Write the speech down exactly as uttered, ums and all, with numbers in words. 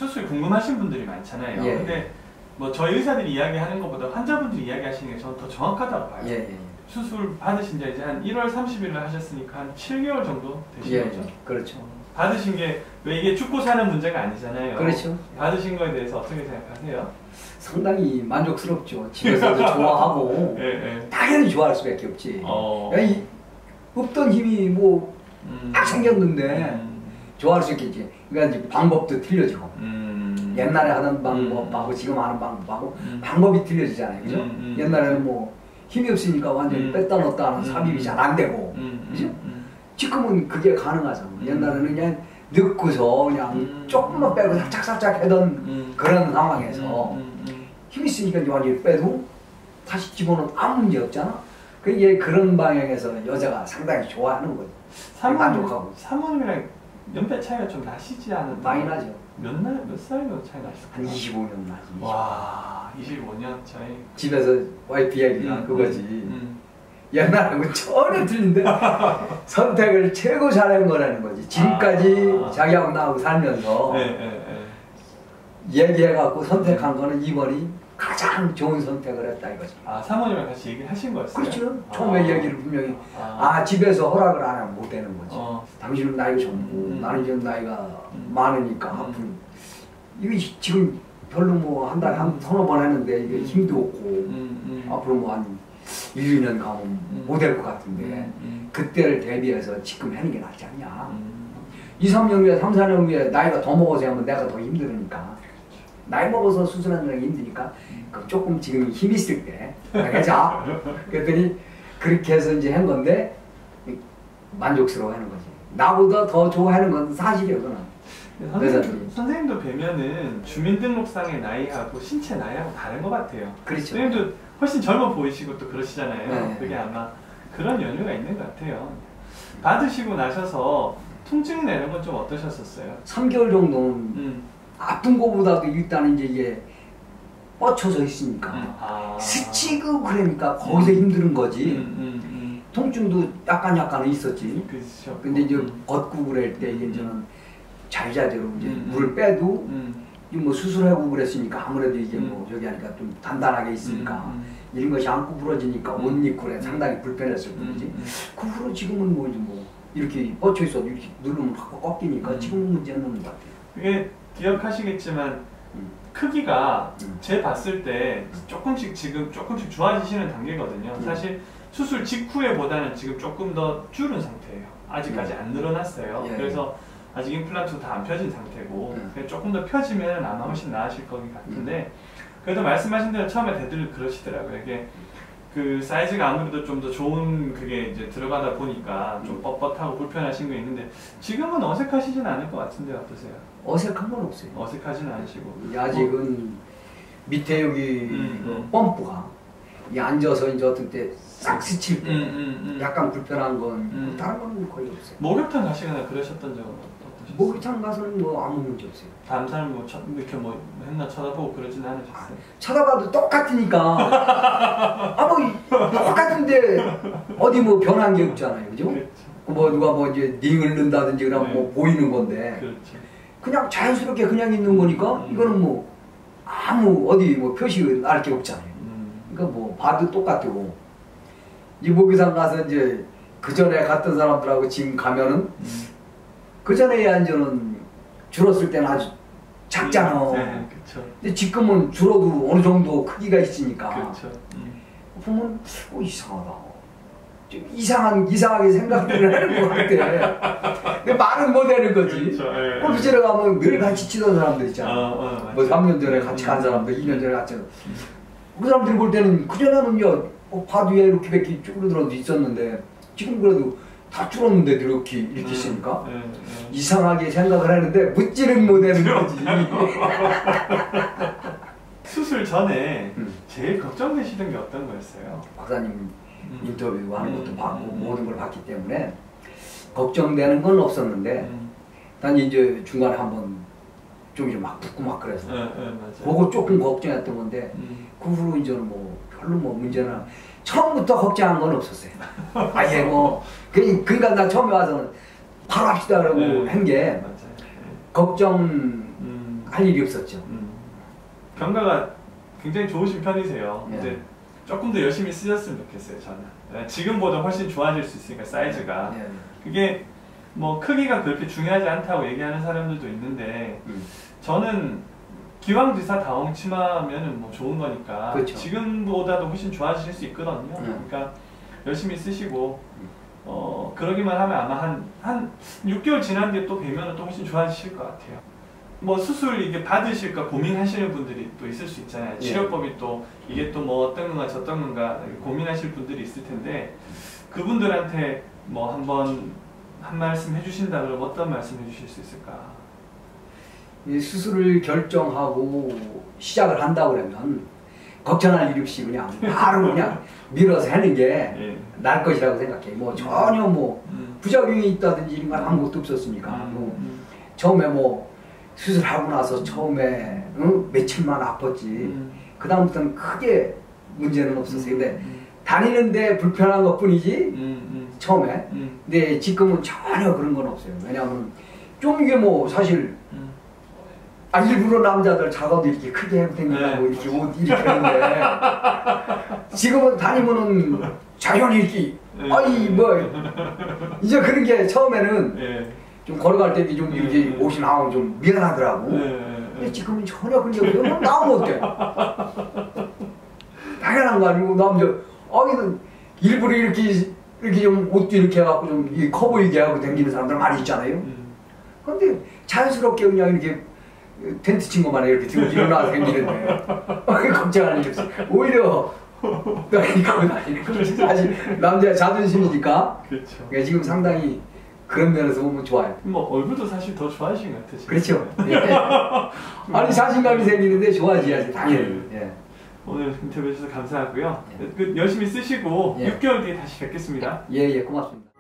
수술 궁금하신 분들이 많잖아요. 예. 근데 뭐 저희 의사들이 이야기하는 것보다 환자분들이 이야기하시는 게 저는 더 정확하다고 봐요. 예, 예. 수술 받으신 지 이제 한 일월 삼십일을 하셨으니까 한 칠 개월 정도 되신 예, 거죠? 그렇죠. 받으신 게 왜 이게 죽고 사는 문제가 아니잖아요. 그렇죠. 받으신 거에 대해서 어떻게 생각하세요? 상당히 만족스럽죠. 집에서도 좋아하고 예, 예. 당연히 좋아할 수밖에 없지. 어. 이, 없던 힘이 뭐 딱 음. 생겼는데 음. 좋아할 수 있겠지. 그러니까 이제 방법도 틀려지고 음. 옛날에 하던 방법하고 음. 지금 하는 방법하고 음. 방법이 틀려지잖아요. 그죠? 음. 음. 옛날에는 뭐 힘이 없으니까 완전히 음. 뺐다 넣었다 하는 음. 삽입이 잘 안 되고 음. 그죠? 음. 지금은 그게 가능하잖아. 음. 옛날에는 그냥 넣고서 그냥 음. 조금만 빼고 살짝살짝 하던 음. 그런 상황에서 음. 음. 힘이 있으니까 이제 완전히 빼도 다시 집어넣으면 아무 문제 없잖아. 그게 그런 방향에서 여자가 상당히 좋아하는 거지. 만족하고. 사모님이랑 연배 차이가 좀 나시지 않았나요? 많이 나죠. 몇 날, 몇 살 몇 차이 나셨어요? 한 이십오 년 나지. 와, 이십오 년 차이. 집에서 와이프 얘기가 음, 그거지. 음. 옛날하고 전혀 틀린데 선택을 최고 잘한 거라는 거지. 지금까지 아. 자기하고 나하고 살면서 네, 네, 네. 얘기해갖고 선택한 거는 이번이 가장 좋은 선택을 했다 이거지. 아, 사모님이랑 같이 얘기를 하신 거였어요? 그렇죠. 처음에 아. 얘기를 분명히 아, 아 집에서 허락을 안 하면 못 되는 거지. 어. 당신은 나이가 젊고 음. 나는 지금 나이가 음. 많으니까 음. 앞으로 이게 지금 별로 뭐 한 달에 한 서너 번 했는데 이게 힘도 없고 음, 음. 앞으로 뭐 한 일, 이 년 가면 음. 못 될 것 같은데 음, 음. 그때를 대비해서 지금 하는 게 낫지 않냐. 음. 이, 삼 년 후에, 삼, 사 년 후에 나이가 더 먹어서 하면 내가 더 힘들으니까 나이 먹어서 수술하는 게 힘드니까 그럼 조금 지금 힘 있을 때 하자. 그랬더니 그렇게 해서 이제 한 건데 만족스러워 하는 거지. 나보다 더 좋아하는 건 사실이야 그거는. 선생님, 선생님도 뵈면은 주민등록상의 나이하고 신체 나이하고 다른 것 같아요. 그렇죠. 선생님도 훨씬 젊어 보이시고 또 그러시잖아요. 네. 그게 아마 그런 연유가 있는 것 같아요. 받으시고 나셔서 통증이나 이런 건 좀 어떠셨었어요? 삼 개월 정도는 음. 아픈 거보다도 일단 이제 이게 뻗쳐서 있으니까 음. 아. 스치고 그러니까 거기서 힘든 거지. 음, 음, 음. 통증도 약간 약간은 있었지. 그렇죠. 근데 이제 음. 걷고 그럴 때 이제 저는 자유자재로 이제 음, 음. 물을 빼도 음. 뭐 수술하고 그랬으니까 아무래도 이게 음. 뭐 저기 하니까 좀 단단하게 있으니까 음, 이런 것이 안 구부러지니까 음. 옷 입고 그래 음. 상당히 불편했을 뿐이지. 음, 음. 그 후로 지금은 뭐, 이제 뭐 이렇게 뻗쳐 있어도 이렇게 누르면 확 꺾이니까 음. 지금은 문제는 없는 것 같아요. 그게 기억하시겠지만 음. 크기가 음. 제 봤을 때 조금씩 지금 조금씩 좋아지시는 단계거든요. 음. 사실 수술 직후에 보다는 지금 조금 더 줄은 상태예요. 아직까지 음. 안 늘어났어요. 예. 그래서 아직 임플란트도 다 안 펴진 상태고 음. 그래서 조금 더 펴지면 아마 훨씬 나아질 것 같은데 그래도 말씀하신 대로 처음에 대들 그러시더라고요. 이게 그 사이즈가 아무래도 좀 더 좋은 그게 이제 들어가다 보니까 좀 음. 뻣뻣하고 불편하신 게 있는데 지금은 어색하시진 않을 것 같은데 어떠세요? 어색한 건 없어요. 어색하지는 않으시고 아직은 밑에 여기 음, 그 음. 펌프가 이 앉아서 이제 어떤 때 싹 스칠 때 음, 음, 음. 약간 불편한 건 음. 다른 건 거의 없어요. 목욕탕 가시거나 그러셨던 적은 어떠셨어요? 목욕탕 가서는 뭐 아무 문제 없어요. 다른 사람 뭐 쳐, 이렇게 뭐 맨날 쳐다보고 그러진 않으셨어요? 쳐다봐도 똑같으니까 아뭐 똑같은데 어디 뭐 변한 게 없잖아요, 그죠? 그렇죠. 뭐 누가 뭐 이제 링을 넣는다든지 그러면 네. 뭐 보이는 건데 그렇죠. 그냥 자연스럽게 그냥 있는 거니까 음. 이거는 뭐 아무 어디 뭐 표시 날 게 없잖아요. 음. 그러니까 뭐 봐도 똑같고 이 목욕탕 가서 이제 그 전에 갔던 사람들하고 지금 가면은 음. 그 전에 이제는 줄었을 때는 아주 작잖아. 네, 그렇죠. 근데 지금은 줄어도 어느 정도 크기가 있으니까 그렇죠. 음. 보면 어, 이상하다. 좀 이상한 이상하게 생각을 하는 것 같아. 근데 말은 못 하는 거지. 그렇죠. 예, 예. 골프장에 가면 늘 같이 치던 사람들 있잖아. 어, 어, 뭐 맞아요. 삼 년 전에 같이 간 사람들, 이 년 전에 같이 간. 그 사람들이 볼 때는 그전에는요 어, 바디에 이렇게 밖에 쭈그러들어도 있었는데 지금 그래도 다 줄었는데 이렇게 이렇게 음, 있으니까 예, 예. 이상하게 생각을 하는데 묻지는 못하는 거지. 수술 전에 음. 제일 걱정되시던 게 어떤 거였어요? 박사님 음. 인터뷰하는 것도 음, 봤고 음, 모든 걸 봤기 때문에 걱정되는 건 없었는데 음. 단 이제 중간에 한번 좀 이제 막 붓고 막 그래서 예, 예, 맞아요. 그거 조금 걱정했던 건데 음. 그 후로 이제는 뭐 별로 뭐 문제는 처음부터 걱정한 건 없었어요. 아예 뭐 그, 그러니까 나 처음에 와서는 바로 합시다 그러고 네. 한 게 맞아요. 예. 걱정 음. 할 일이 없었죠. 음. 병가가 굉장히 좋으신 편이세요. 예. 근데 조금 더 열심히 쓰셨으면 좋겠어요, 저는. 지금보다 훨씬 좋아질 수 있으니까, 사이즈가. 예. 그게 뭐 크기가 그렇게 중요하지 않다고 얘기하는 사람들도 있는데, 음. 저는 기왕지사 다홍 치마면은 뭐 좋은 거니까 그렇죠. 지금보다도 훨씬 좋아지실 수 있거든요. 음. 그러니까 열심히 쓰시고 어 그러기만 하면 아마 한 한 육 개월 지난 뒤에 또 뵈면 또 훨씬 좋아지실 것 같아요. 뭐 수술 이게 받으실까 고민하시는 분들이 또 있을 수 있잖아요. 치료법이 또 이게 또 뭐 어떤 건가 저떤 건가 고민하실 분들이 있을 텐데, 그분들한테 뭐 한번 한 말씀 해주신다 그러면 어떤 말씀 해주실 수 있을까? 이 수술을 결정하고 시작을 한다 그러면 걱정할 일 없이 그냥 바로 그냥 밀어서 하는 게 예. 나을 것이라고 생각해. 뭐 전혀 뭐 음. 부작용이 있다든지 이런 건 아무것도 없었으니까. 음. 뭐 음. 처음에 뭐 수술하고 나서 처음에 응? 며칠만 아팠지. 음. 그 다음부터는 크게 문제는 없었어요. 근데 음. 다니는데 불편한 것 뿐이지 음. 음. 처음에. 음. 근데 지금은 전혀 그런 건 없어요. 왜냐하면 좀 이게 뭐 사실 음. 아 일부러 남자들 작아도 이렇게 크게 해도 되냐고 네. 이렇게 옷 이렇게 하는데 지금은 다니면은 자연히 이렇게 네. 아이 뭐 이제 그런 게 처음에는 예. 좀 걸어갈 때도 좀 이렇게 네. 옷이 나오면 좀 미안하더라고. 네. 근데 지금은 전혀 그런 게 없어요. 나오면 어때? 당연한 거 아니고 남자 아이는 일부러 이렇게 이렇게 좀 옷도 이렇게 해갖고 좀 커 보이게 하고 다니는 사람들 많이 있잖아요. 음. 근데 자연스럽게 그냥 이렇게 텐트 친 것만 이렇게 들고 일어나서 생기는데 걱정할 일 없어. 오히려 나 이거 다니는 거지. 사실 남자 자존심이니까. 그렇죠. 그러니까 지금 상당히 그런 면에서 보면 좋아요. 뭐 얼굴도 사실 더 좋아지신 것 같으시죠. 그렇죠. 예. 아니 자신감이 생기는데 좋아지야지 당연히. 예. 오늘 인터뷰 해주셔서 감사하고요. 예. 그 열심히 쓰시고 예. 육 개월 뒤에 다시 뵙겠습니다. 예, 예, 고맙습니다.